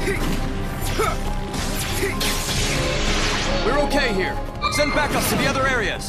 We're okay here. Send backups to the other areas.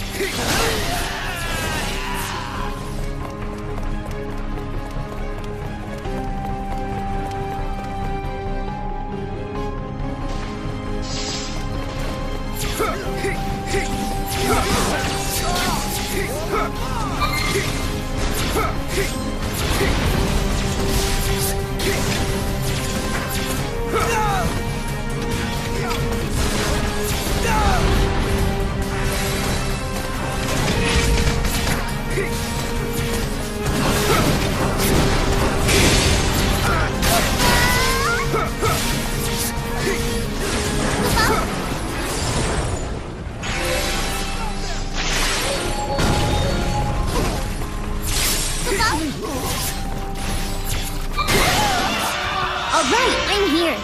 Alright, I'm here.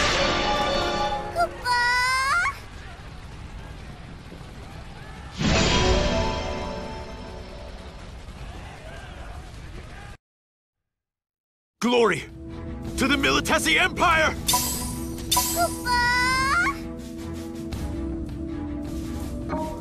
Glory to the Militesi Empire! Koopa!